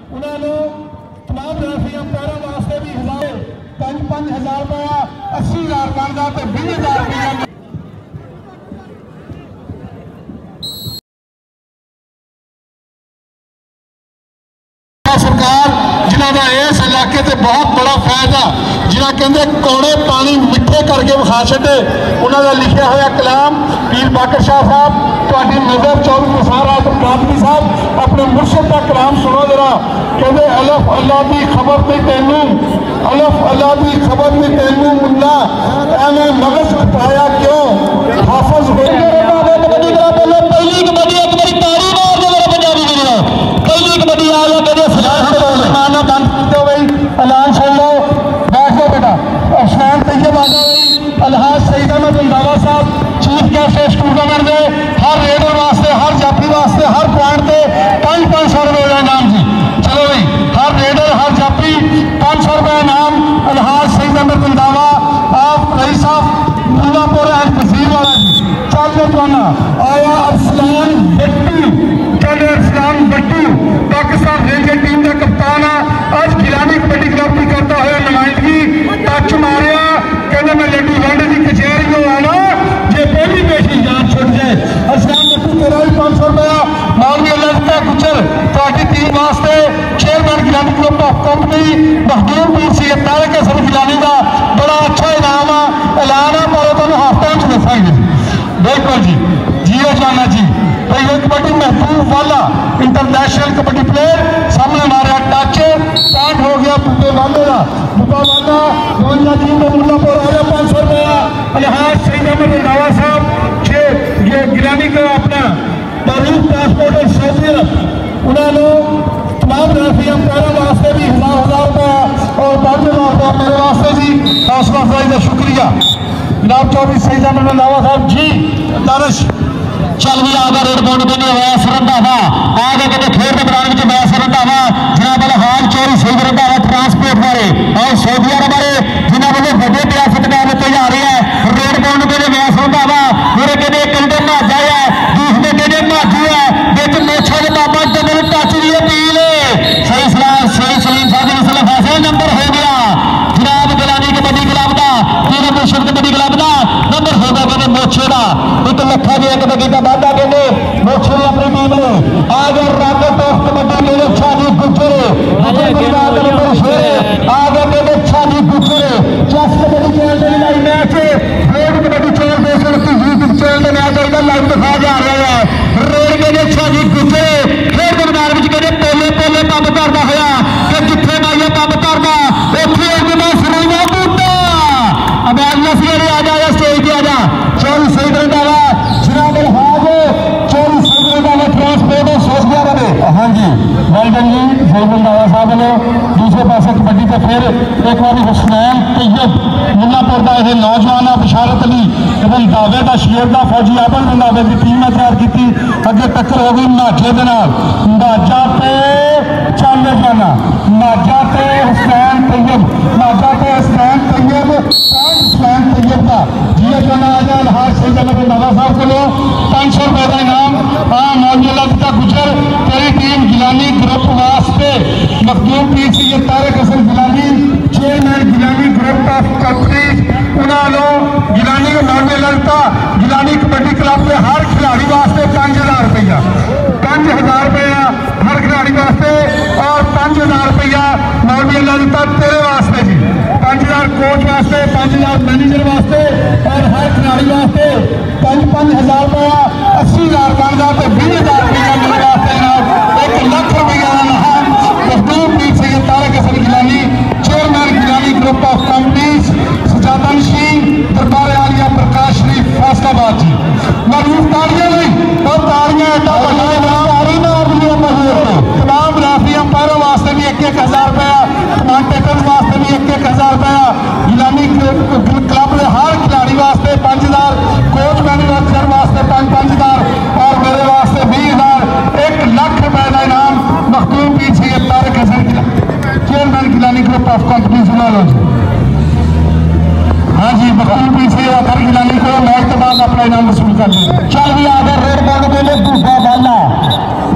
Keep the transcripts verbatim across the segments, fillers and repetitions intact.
उन्होंने तमाम रेफरियां पैरों वास्ते भी हजार पांच पांच हजार रुपया अस्सी हजार बनता तो बीस हजार रुपया सरकार जिन्हों का इस इलाके से बहुत बड़ा फायदा जिन्हें कहते कौड़े पानी मिठे करके विखा छे उन्होंने लिखा हुआ कलाम पीर बाकर शाह साहब थोड़ी नजर चौधरी निसार आजम कादरी साहब अपने मुर्शद का कलाम सुनो जरा कहते अलफ अल्लाह की खबर नहीं तेनू अलफ अल्लाह की खबर नहीं तेनू मुन्ना एवं मगज उठाया क्यों हाफिज पहली कबड्डी एक बारी ताली मार दो पंजाबी पहली कबड्डी आ गया कहते बंद कर भाई ऐलान सुन लो बैठ लो बेटा उस्मान तैयब आजा भाई अलहाज सईद अहमद रंधावा साहब चीफ गेस्ट इस टूर्नामेंट के हर रेडर वास्ते हर जाफी वास्ते हर पॉइंट से पाँच पाँच सौ रुपये का इनाम जी चलो भाई हर रेडर हर जाफी पाँच सौ रुपये इनाम अलहाज सईद अहमद रंधावा आप रईस साहब मुल्लापुर एंड तहसील वाला जी चल जवाना आया अरसलान बट्टू चल अरसलान बट्टू पाकिस्तान रेंजर टीम का कप्तान है आज गिलानी कबड्डी क्लब की करता हुआ नुमाइंदगी टच मारिया कहते मैं लड्डू वांडे की कचहरी को आना जे पहली पेशी जान छुट जाए अरसलान बट्टू तेरा भी पाँच सौ रुपया मांगी लगता गुजर थोड़ी टीम वास्ते chairman Gilani club of company Makhdoom Pir सी तारक हसन गिलानी का बड़ा अच्छा इनाम है ऐलान है पर तुम हाफ टाइम से दसाएंगे बिल्कुल जी जियो जाना जी भाई ये कबड्डी महबूब वाला इंटरनेशनल कबड्डी प्लेयर सामने मारा टच स्टार्ट हो गया बुब्बे वाले का बुब्बा वाला गोविंदा जी को मुल्लापुर आ गया पाँच सौ रुपया अलहाज सईद अहमद रंधावा साहब छः ये गिलानी का अपना मारूफ पासपोर्ट और सऊदीयत उन्होंने तमाम रेफरियां पैरों वास्ते भी हजार हजार रुपया और पाँच हजार रुपया मेरे वास्ते जी हौसला अफजाई का शुक्रिया जनाब चौधरी सईद अहमद रंधावा साहब जी दानिश चल भी आगे रेड बोर्ड पे नहीं हुआ सरंधावा आगे कहते खेल के मैदान में मैं सरंधावा जनाब हाल चोरी सही रंधावा ट्रांसपोर्ट वाले और सऊदी अरब वाले जिन्होंने वाले बड़े रियासत में आने जा रही है रेड बोर्ड पे मैं सरंधावा मेरे कहते कंडे माजा है दूसरे कहते माजू है बिच मोछा के बाबा जब टच दी अपील सही सलाम सही सलीम साहब फैसला नंबर हो गया जनाब गिलानी कबड्डी क्लब का तीन मुर्शद कबड्डी क्लब का नंबर हो गया कहते मोछे का एक लखा जी कबड्डी का बाधा कहते मोछे अपनी टीम ने आगे राकेट ऑफ कबड्डी के छाजी गुजरे आगे कहते छाजी गुजरे चेस kabaddi channel live match red kabaddi channel दो सौ इकतीस यूट्यूब चैनल मैच आएगा लाइव दिखा जा रहा है रेड कहते छाजी गुजरे खेल के मैदान में कहते पोले पोले पंप करता होया कि जिथे माइया पंप करता उथे मैं सुनाइया बूटा अब अगला आ जाए स्टेज पे आ जा चौरी सही रंधावा जनाब हाज चौरी सही रंधावा ट्रांसपोर्ट और सोच गया बने हाँ जी वेलडन जी सही रंधावा साहब ने दूसरे पासे कबड्डी से फिर एक बार हुसनैन तैयब मुल्लापुर का यह नौजवान बशारत अली रंधावे का शेर का फौजी आबल रंधावे की टीम ने तैयार की अगे टक्कर हो गई नाझे के नाल नाझा पे चाले जाना नाझा पे हुसनैन तैयब नाझा पे हुसनैन तैयब हुसनैन तैयब का जिया जाना आ जाए हार सही जगह रंधावा साहब को पाँच सौ रुपए का इनाम हाँ मौजूदा का गुजर तेरी टीम गिलानी ग्रुप वास्ते मखदूम पीर सी Tariq Hasan Gilani chairman Gilani group of company उन्होंने गिलानी को मौजूद लगता गिलानी कबड्डी क्लब के हर खिलाड़ी वास्ते पाँच हजार रुपया पाँच हजार रुपया हर खिलाड़ी वास्ते और पाँच हजार रुपया मौजूद लगता तेरे वास्ते जी पाँच हजार कोच वास्ते पाँच हजार मैनेजर वास्ते और हर खिलाड़ी वास्ते पाँच पाँच हजार रुपया अस्सी हजार बनता तो बीस हजार रुपया मेरे वास्ते एक लाख रुपया मखदूम पीर सी Tariq Hasan Gilani chairman Gilani group of companies सजादन सिंह दरबार आलिया प्रकाश शरीफ फैसलाबाद जी मरूफ तालियां नहीं और तालियां तमाम रेफरियां पैरों वास्ते भी एक एक हजार रुपया कमांटेटर वास्ते भी एक एक हजार रुपया गिलानी क्लब के हर खिलाड़ी वास्ते पाँच हजार कोच मैनेजर वास्ते पाँच पाँच हजार और मेरे वास्ते बीस हजार एक लाख रुपए का इनाम मखदूम पीर सी Tariq Hasan chairman Gilani group of company सुना लो जी हाँ जी मखदूम पीर सी तारक गिलानी को मैच के बाद अपना इनाम वसूल कर लिया चल भी आगे रेड बोर्ड के लिए दूसरा डालना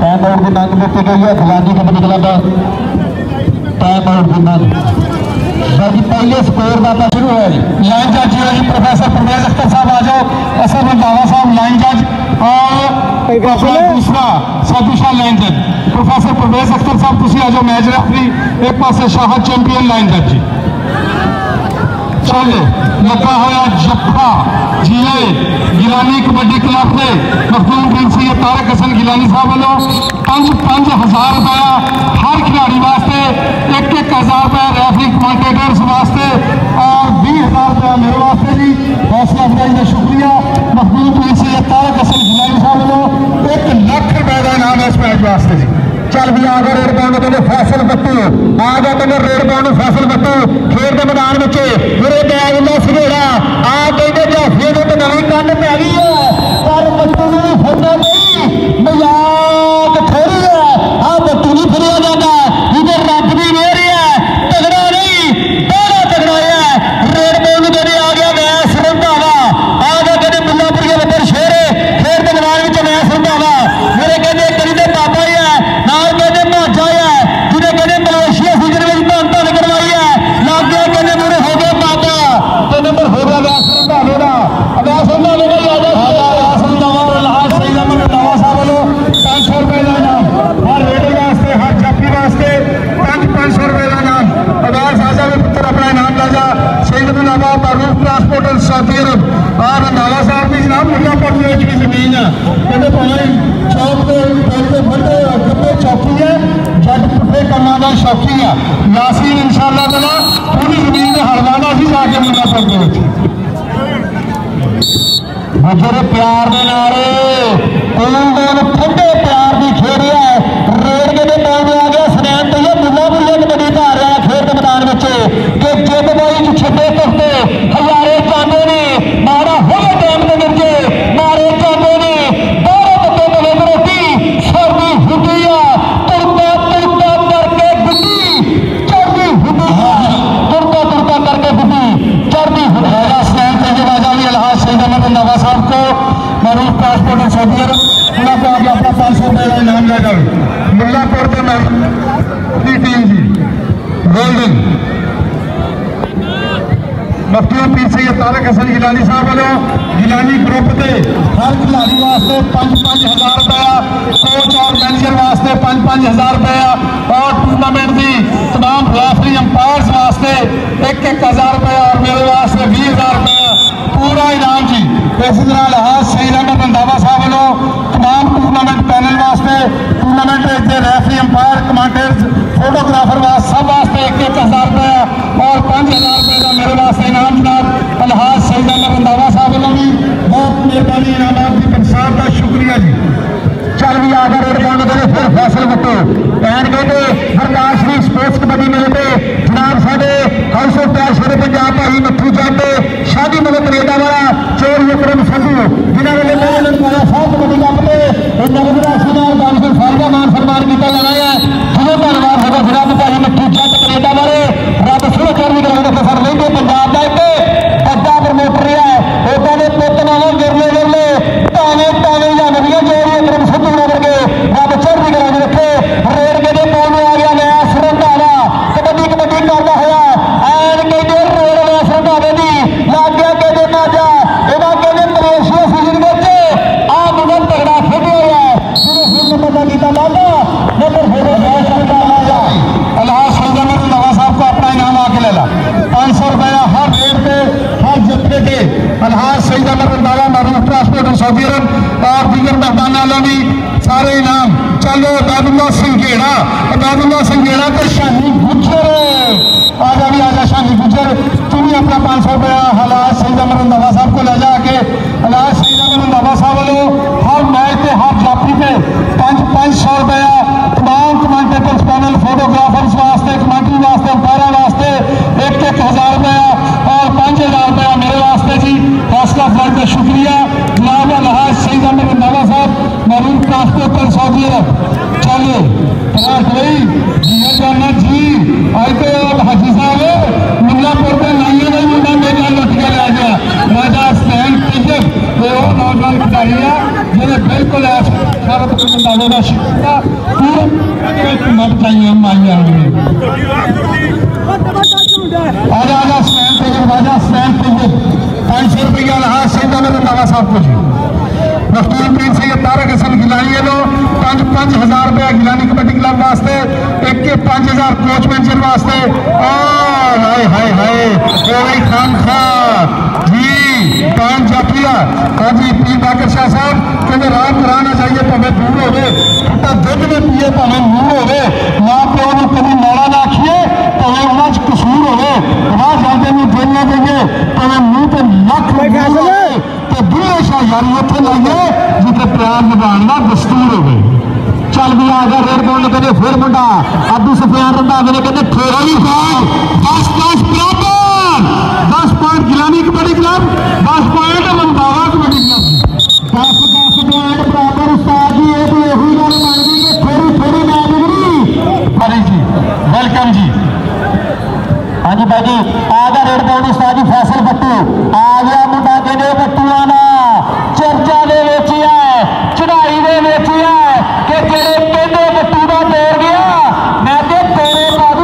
टाइम आउट की मंग दी गई है फलानी कबड्डी क्लब टाइम आउट की मंग बाकी पहले स्कोर का शुरू है जी लाइन जज जी जी प्रोफेसर परवेज अख्तर साहब आ जाओ असद रंधावा साहब लाइन जज और दूसरा साधुशाह लाइन जज प्रोफेसर परवेज अख्तर साहब तुम आ जाओ मैच रेफरी एक पास शाहद चैंपियन लाइन जज जी चले लगा हुआ जफ्फा जिले गिलानी कबड्डी क्लब के मखदूम प्रिंसी तारक हसन गिलानी साहब वालों पांच पांच हजार रुपया हर खिलाड़ी वास्ते एक एक हजार रुपया रेफरी कमेंटेटर्स वास्ते और बीस हजार रुपया मेरे वास्ते जी हौसला अफजाई का शुक्रिया मखदूम प्रिंसी तारक हसन गिलानी साहब वालों एक लाख रुपए का इनाम है इस मैच वास्ते जी चल भी आ गया रेड बॉल तेने फैसल बत्तू आ गया तेने रेड बॉल फैसल बत्तू खेल के मैदान में मेरे बैग का सवेरा आ कहते जाफिए तो नवी कंध पै गई है पर बत्तू ने फरना नहीं मजाक थोड़ी है आ बत्तू नहीं फिर जाता इधर रब की मेहर है तगड़ा नहीं बड़ा तगड़ा है रेड बॉल तेरे आ गया मैच रंधावा आ गया कहते मुल्लापुर के बंदर शेर खेल के मैदान में मैच रंधावा मेरे कहते करी तो बाबा ही है कहते भाजा है जिन्हें कहते मलेशिया सीजन में धन धन करवाई है लग गया कहते मेरे हो गया बाबा तो नंबर हो गया व्यास रंधावे का व्यास रंधावे का याद व्यास रंधावा लाल सही नंबर रंधावा साहब वालों पाँच सौ रुपए का इनाम हर रेडर वास्ते हर जाफी वास्ते पाँच पाँच सौ रुपए का इनाम अदार साजा के पुत्र अपना इनाम ला जा शहीद मुलाबा मारूफ ट्रांसपोर्टर सऊदी अरब और रंधावा साहब की जनाब मुल्लापुर की जमीन है कहते पानी चौक के फड़ते फड़ते गप्पे चौकी है जट पुठे कमा का शौकी है यासीन इंशाअल्लाह तआला पूरी जमीन में हड़वाना ही जाके मुल्लापुर के गुजर प्यार के नारे तीन दिन ठंडे प्यार की खेल रहा है रेड के दिन आ गया सनैन तो ये मुल्लापुर के कबड्डी धार रहा है खेल के मैदान में कि जिद बाई छे करते हजारे चाहते ने मारा हो टाइम के नीचे मारे चाहते ने बारह बंदे मिले रोटी सर्दी हुई है तुरता तुरता करके गुड्डी चढ़ती हुई तुरता तुरता करके गुड्डी चढ़ती हुई स्नैन तेज बाजा भी अलहाज सईद अहमद रंधावा साहब को मारूफ ट्रांसपोर्टर सऊदी अरब उन्होंने आगे अपना पाँच सौ रुपये का इनाम ले जाए मुल्लापुर की टीम जी गोल्डन मफ्ती पीर सैयद तारक हसन गिलानी साहब वालों गिलानी ग्रुप के हर खिलाड़ी वास्ते पाँच पाँच हजार रुपया कोच और मैनेजर वास्ते पाँच पाँच हजार रुपया और टूर्नामेंट की तमाम रेफरी अंपायर्स वास्ते एक एक हजार रुपया और मेरे वास्ते बीस हजार रुपया पूरा इनाम जी इसी तरह लिहाज सईद अहमद रंधावा साहब वालों तमाम टूर्नामेंट पैनल वास्ते टूर्नामेंट के रेफरी अंपायर कमांडर्स फोटोग्राफर वास्ते सब वास्ते एक एक हजार रुपया और पाँच हजार रुपये का मेरे वास्ते इनाम जनाब अलहाज सईद अहमद रंधावा साहब वालों भी बहुत मेहरबानी इनाम की पंसाब का शुक्रिया जी चल भी आकर रेड बॉल करें फिर फैसल बट्टो पैन कहते हरदास श्री स्पोर्ट्स कबड्डी मेले पे जनाब साढ़े हाउस ऑफ टैक्स मेरे पंजाब भाई मत्थू जाते शादी मदद कनेडा वाला चोर विक्रम संधू जिन्होंने वेले मेरे पाया साहब कबड्डी कप पे नगद राशि का साल का मान सम्मान किया जाना है जिन्हों धन्यवाद होगा जनाब भाई मत्थू जट कनेडा वाले रब सुनो चौधरी करेंगे सर लेंगे पंजाब का एक बड़ा प्रमोटर है उदा के पुत नालों गिरले गिरले ताने ताने जानदियां चोर विक्रम संधू करके रब चढ़ती करा रखे रेड के दिन बॉल आ गया मैच रंधावा कबड्डी कबड्डी करता हुआ ऐन कहते रेड मैच रंधावे की लग गया कहते माजा इन्होंने कहते मलेशिया सीजन में आ मुंडा तगड़ा खेलिया हुआ है जिन्हें फिर नंबर का गीता माजा नंबर फिर मैच रंधावा अलहाज सईद अहमद रंधावा साहब को अपना इनाम आके ले ला पाँच सौ रुपया हर रेड पे हर जत्थे के अलहाज सईद अहमद रंधावा मारूफ ट्रांसपोर्टर सऊदी अरब और दीगर मेहमान वालों भी सारे इनाम चलो अदादुल्ला संघेड़ा अदादुल्ला संघेड़ा तो शानी गुजर आजा भी आजा शानी गुजर तुम भी अपना पाँच सौ रुपया हलाज सईद अहमद रंधावा साहब को ले जाके हलाज सईद अहमद रंधावा साहब वालों हर मैच पे हर जाफी पे पाँच पाँच सौ रुपया तमाम कमेंटेटर्स पैनल फोटोग्राफर्स वास्ते कमेंट्री वास्ते अंपायर वास्ते एक एक हजार रुपया और पाँच हजार रुपया मेरे वास्ते जी हौसला अफजाई का शुक्रिया जनाब अलहाज सईद अहमद रंधावा साहब मारूफ ट्रांसपोर्टर सऊदी अरब चलो पराठ भाई जिया जाना जी आज तो हाजी साहब मुल्लापुर के नाइया का मुंडा मेरा लुट के ले गया राजा स्टैंड टिकट नौजवान खिलाड़ी है जिन्हें बिल्कुल सारा तो अंदाजे का शिक्षा पूरा मत चाहिए माइया आजा आजा स्टैंड पे राजा स्टैंड पे पाँच सौ रुपया रहा सही मेरे नावा साहब को जी मखदूम पीर से तारक हसन गिलानी है लो पाँच पाँच हजार रुपया गिलानी कबड्डी क्लब वास्ते एक के पाँच हजार कोच मैनेजर वास्ते हाय हाय हाय खान खान जी पान जाफिया हाँ जी पी बाकर शाह साहब कहते राम कराना चाहिए भावे दूर होवे तो दुध में पिए भावे मूह होवे माँ प्यो को कभी माड़ा ना आखिए भावे उन्होंने कसूर होवे राह जाते में दिल ना देंगे भावे मूँह पे लख हो तो बुरे शाह यारी उत्थे लाइए जिथे प्यार निभाने का दस्तूर हो चल भी आ गया रेड बॉल कहते फिर मुंडा अब्दू सुफियान रंधावे ने कहते थोड़ी दस दस बराबर दस पॉइंट गिलानी कबड्डी क्लब दस पॉइंट रंधावा कबड्डी क्लब दस दस पॉइंट बराबर उस्ताद जी ये तो यही गल बन गई कि थोड़ी थोड़ी मैं बिगड़ी हरी जी वेलकम जी हाँ जी भाई जी आ गया रेड बॉल उस्ताद जी फैसल बट्टू आ गया मुंडा कहते बट्टूआ ना चर्चा दे विच है चढ़ाई दे विच है कि जेड़े कहते बट्टू का तोड़ गया मैं तो तोड़े पा दूं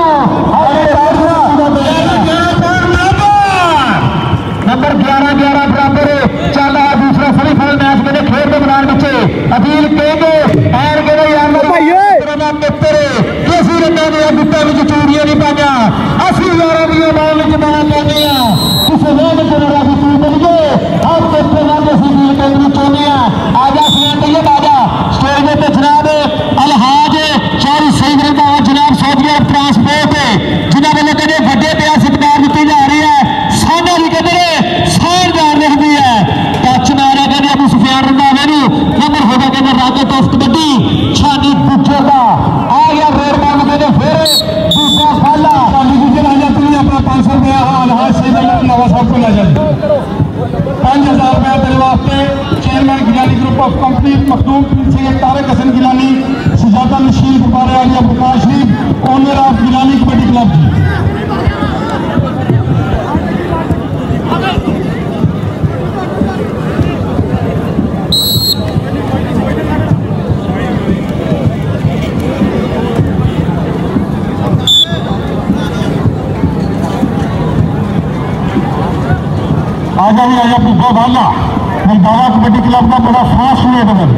नंबर ग्यारह ग्यारह बराबर चल रहा दूसरा सेमीफाइनल मैच मेरे खेल के मैदान बच्चे अपील कहेंगे और कहते यार मित्र किसी रंगा दिया गुट्टा में चूड़ियां नहीं पाइया अस्सी हजारों दिया बाल में बाल लेने किसी लोग चला तू बनिए अब देखते ना किसी डील करनी चाहते हैं आजा सुन कहिए आजा स्टेज पे जनाब अलहाज शहरी सईद रंधावा जनाब सऊदी अरब ट्रांसपोर्ट जिन्होंने वालों कहते बड़े प्यार सत्कार दी जा रही है साढ़ा भी कहते शानदार रखती है टच मारा कहते अबू सुफियान रंधावे नंबर होगा कहते राकेट ऑफ कबड्डी छानी बुझे का आ गया रेड बॉल कहते फिर दूसरा फाला अपना पाँच सौ रुपया अलहाज सईद रंधावा साहब को ला जाए पाँच हजार रुपया तेरे वास्ते chairman Gilani group of company Makhdoom Pir से तारक हसन गिलानी सुजाता नशील गुब्बारे आलिया प्रकाश शरीफ owner of Gilani kabaddi club जी आजा भी आजा भूखा भाला रंधावा कबड्डी क्लब का बड़ा फास्ट हुए बदल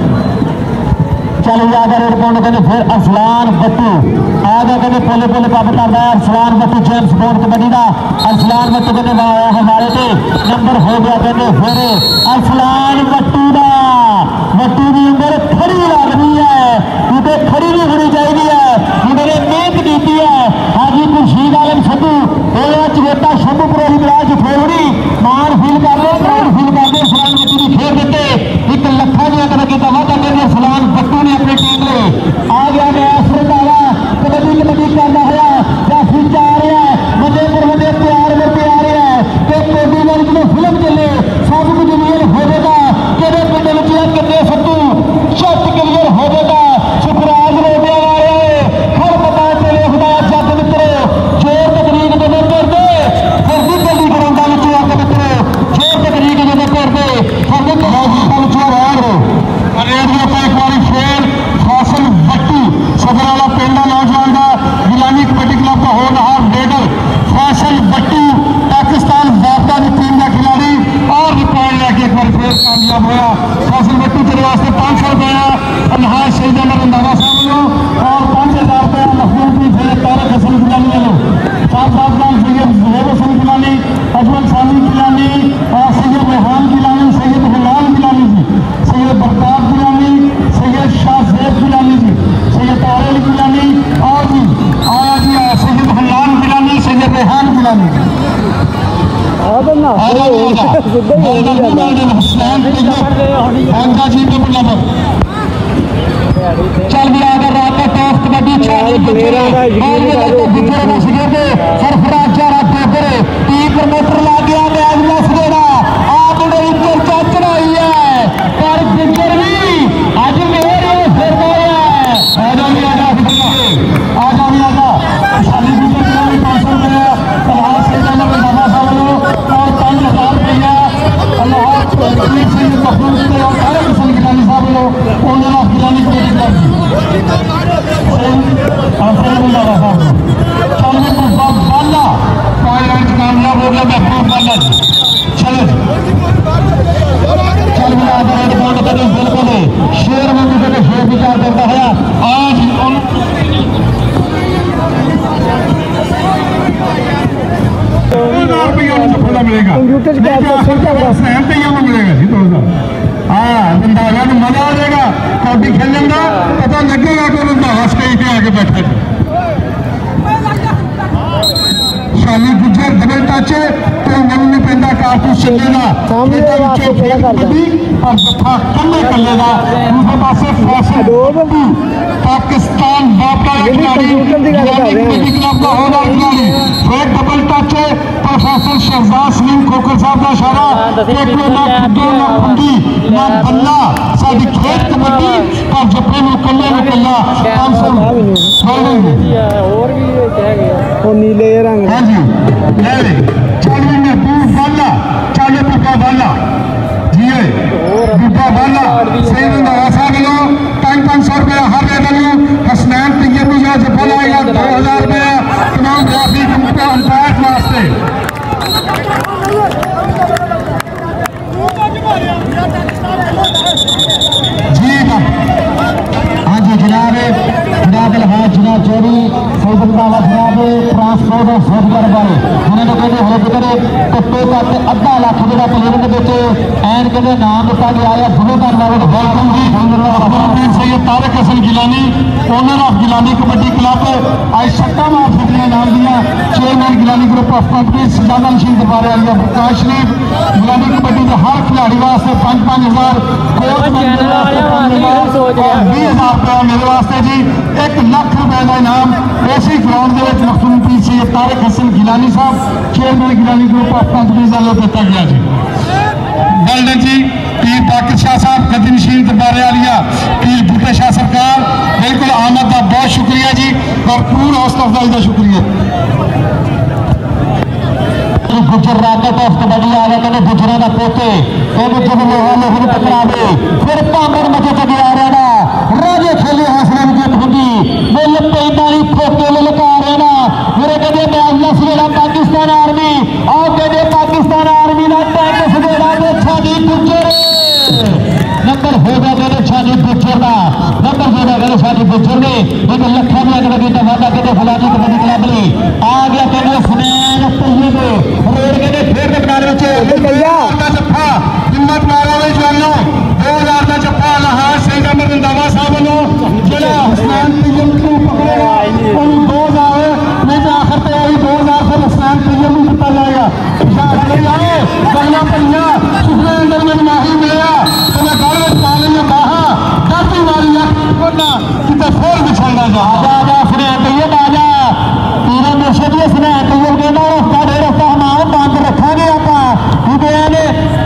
चल आजा रेड बॉल कहते फिर अरसलान बट्टू आजा कहते पोले पोले पब करता है अरसलान बट्टू जेम्स बॉन्ड कबड्डी का अरसलान बट्टू कहते हमारे से नंबर हो गया कहते फिर अरसलान बट्टू का बट्टू की उम्र खड़ी लगनी है क्योंकि खड़ी नहीं होनी चाहिए है उन्होंने मेहनत की है हाजी खुर्शीद आलम संधू चवेता शंभू पुरोहित राज फोड़ी मान फील कर लो प्राउड फील कर दो सलान बट्टू की खेल देते एक लखा दिया तरक्की का वादा करने सलान बट्टू ने अपनी टीम में आ गया मैच रंधावा कबड्डी कबड्डी करना है जाफी जा रहा है मजे पर मजे प्यार में प्यार है कि कोडी वाली जो फिल्म चले सब कुछ क्लियर होगा केड़े पिंड में कितने सत्तू शॉट क्लियर होगा सुखराज रोटिया वाले हर पता चले खुदा जग मित्रो जोर तकनीक जो कर दे फिर भी जल्दी करांदा विच आके मित्रो जोर तकनीक जो कर दे फिर भी करांदा विच आ रेडियो पर एक बार फिर फैसल बट्टू सदर वाला पिंडा नौजवान का गिलानी कबड्डी क्लब का होनहार लीडर फैसल बट्टू पाकिस्तान वापदा की टीम का खिलाड़ी और रिकॉर्ड लेके एक बार फिर कामयाब हुआ फैसल बट्टू तेरे वास्ते पाँच सौ रुपया अलहाज सईद रंधावा साहब लो और पाँच हजार रुपया मखदूम पीर से तारक हसन गिलानी लो साथ साथ नाम सैयद जुहैब हसन गिलानी अजमल सानी गिलानी और सैयद रेहान गिलानी सैयद हिलाल गिलानी जी सैयद बरताब गिलानी सैयद शाह जैद गिलानी जी सैयद तारेल गिलानी और जी आया जी सैयद हिलाल गिलानी सैयद रेहान गिलानी चल भी आकर रात टॉस कबड्डी सरफराज चारा पेपर टीम प्रमोटर ला गया मैच दस देना आप चर्चा चढ़ाई है पर गुजर भी अज मेरे फिर आजा भी आजा आजा भी आजा शाली गुजर पाँच सौ रुपया अलहाज सईद रंधावा साहब और पाँच हजार रुपया अलहाज मखदूम और तारक हसन गिलानी साहब हुसैन तो ये मिलेगा जी दो हजार। हाँ रंधावा को मजा आ जाएगा कबड्डी खेलने का, पता लगेगा कि रंधावा स्टेज पे आके बैठे थे। शाली गुजर डबल टच तो मन नहीं पैदा कारतूस चलेगा कबड्डी और जफा कल्ले कल्ले का दूसरे पासे फैशन पाकिस्तान बापा खिलाड़ी कबड्डी क्लब का होगा खिलाड़ी फिर डबल टच है प्रोफेसर शहजाद सलीम खोखर साहब का इशारा एक ना खुदो ना फंडी ना बल्ला साडी खेत कबड्डी और जफे में कल्ले में कल्ला पाँच सौ और भी कह गया वो नीले रंग। हाँ जी चलो महबूब वाला चलो बुब्बा वाला जी बुब्बा वाला सही रंधावा साहब लो पाँच पाँच सौ रुपया हर वेदन हसनैन तैयब या जफल आएगा दो हजार रुपया तमाम ग्राफिक अंपायर वास्ते। जी हाँ जी जनाब जनाब अलहाज जनाब चौधरी सईद रंधावा जनाब ट्रांसपोर्ट और रोजगार बारे उन्होंने कहते हो करे घट्टो घट्ट अद्धा लख जो प्लेयर एन कहते नाम दिता गया है बहुत धन्यवाद वेलकम जी Syed Tariq Hasan Gilani owner of Gilani kabaddi club आज सट्टा मार सकते नाम दिया chairman Gilani group of company सजादा मशीन दरबारे वाली प्रकाश शरीफ गिलानी कबड्डी के हर खिलाड़ी वास्ते पाँच पाँच हजार भी हजार रुपया मेरे वास्ते जी एक लख रुपए का इनाम इसी ग्राउंड के मखदूम पी सी तारिक हसन गिलानी साहब chairman Gilani group of company वालों दिता गया जी। वेल जी पीर बाकर शाह साहब कदी मशीन दरबारे वालिया पीर बूटे शाह सरकार बिल्कुल आमद का बहुत शुक्रिया जी और पूरी हौसला अफजाई का शुक्रिया। गुजर राकेट ऑफ कबड्डी आ गया कहते गुजरा का पोते कहते जब लोहा लोहे टकरा दे फिर पागड़ मचे चले आ रहा राजे खेले हौसले की खुदी मुल पैंताली फोके ललका रहा मेरे कहते मैं सवेरा पाकिस्तान आर्मी आओ कहते पाकिस्तान आर्मी का टैंक सवेरा के छादी गुजर नंबर होगा कहते छादी गुजर का नंबर होगा कहते छादी गुजर ने एक लखा भी अगर कहते वादा कहते फलानी कबड्डी क्लब ने आ गया कहते फनैन पहिए को रोड कहते फिर बना जफा हिम्मत मारा हुए जवानों दो हजार का जफा लहाज सईद अहमद रंधावा साहब वालों जिला हसनैन तैयब को पकड़ेगा और दो हजार नहीं तो आखिर पे आई दो हजार फिर हसनैन तैयब को पता जाएगा गलना पहिया सुखने अंदर में माही मिलेगा तो मैं घर में पा लेंगे बाहा डरती वाली ना कितने फोर बिछाएगा जा आजा आजा सुने तैयब आजा तेरे मुर्शद ये सुने तैयब कहना रस्ता दे रस्ता हम बंद रखेंगे आप ठीक है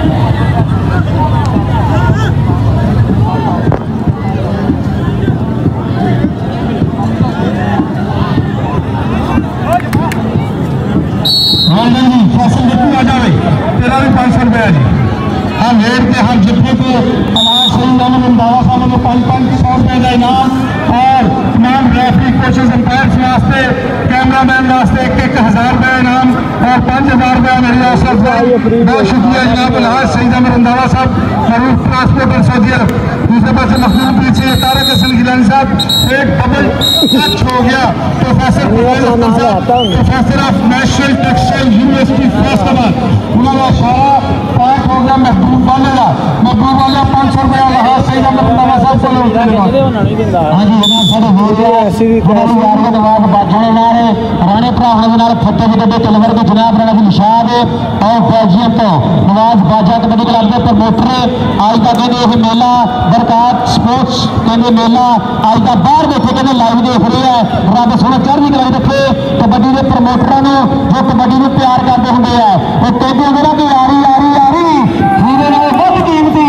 फैसल बिल्कुल आ जाए तेरा भी पाँच सौ रुपया जी हम रेट के हर जिप्पे को अलाज सईद अहमद रंधावा साहब को पाँच पाँच सौ रुपये का इनाम और तमाम रेफरी कोचेस अंपायर्स वास्ते कैमरामैन वास्ते एक एक हज़ार रुपया इनाम और पाँच हज़ार रुपया मेरी बहुत शुक्रिया जनाब अलाज सईद अहमद रंधावा साहब मरूफ ट्रांसपोर्ट और सऊदी अरब दूसरे पास मखदूम पीछे तारिक हसन गिलानी साहब एक डबल टच हो गया professor professor of national textile university Faisalabad उन्होंने इशारा पैक हो गया महबूब वाले का महबूब वाले पाँच सौ रुपया लहाज सईद अहमद रंधावा साहब को हाँ जी जनाब हो गया बाजने नारे राणे भरा फतेह की डब्बे तलवर के जनाब राणा की निशाद और बेल्जियम तो नवाज बाजा कबड्डी क्लब के प्रमोटर आज का कहते यह मेला बरकात स्पोर्ट्स कहते मेला आज का बाहर बैठे कहते लाइव देख रहे हैं रब सोना चढ़ी कलाई रखे कबड्डी के प्रमोटरों जो कबड्डी में प्यार करते होंगे है वो कहते होंगे ना कि यारी यारी यारी हीरे नाल बहुत कीमती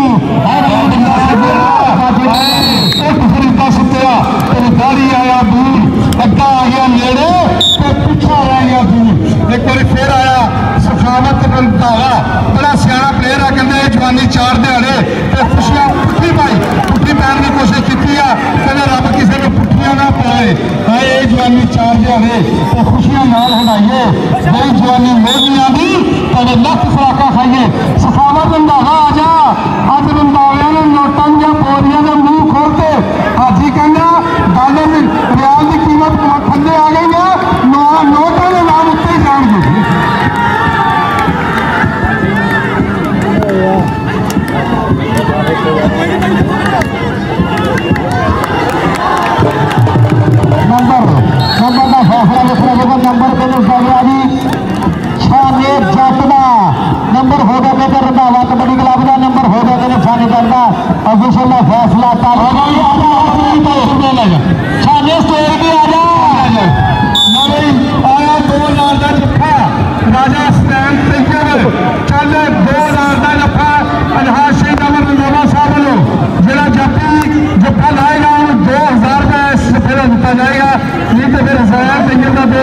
सुत्या तेरी दाढ़ी आया दूर अड्डा आ गया नेड़े तो पिछा रह गया दूर एक बार फिर आया सखावत रंधावा बड़ा सियाना प्लेयर आ कहते जवानी चार दिहाड़े तो खुशियां पुट्ठी पाई पुट्ठी पैन की कोशिश की कहते रब किसी को पुट्ठियां ना पाए हाय ये जवानी चार दिहाड़े तो खुशियां नाल हटाइए नई जवानी मोहनिया दी कदे लख खुराका खाइए सखावत रंधावा आ जा अज रंधाविया ने नोटां या बोरियां का मुंह खोलते हाजी कहना डॉलर रियाल की कीमत थले आ गई है नोटों के नाम उत्ते जाएंगे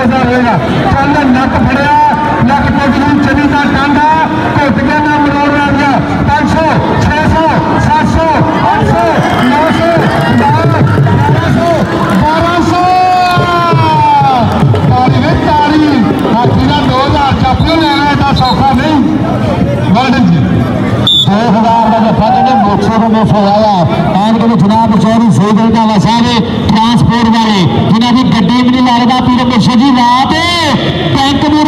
हज़ार होएगा। चल नक फड़िया नक टुट चली का टांडा घुट के ना मरोड़ रहा गया। पाँच सौ छे सौ सात सौ आठ सौ नौ सौ ग्यारह सौ बारह सौ तारी में तारी हाथी का दो हजार चपल लेना इतना सौखा नहीं। वर्ल्ड जी दो हजार का जफा जो मोक्षे को मोक्ष आया एंड के जनाब चौधरी सही गलता वसावे ट्रांसपोर्ट वाले जिन्होंने गड्डी भी नहीं लगता पीर मुर्शद जी रात बैंक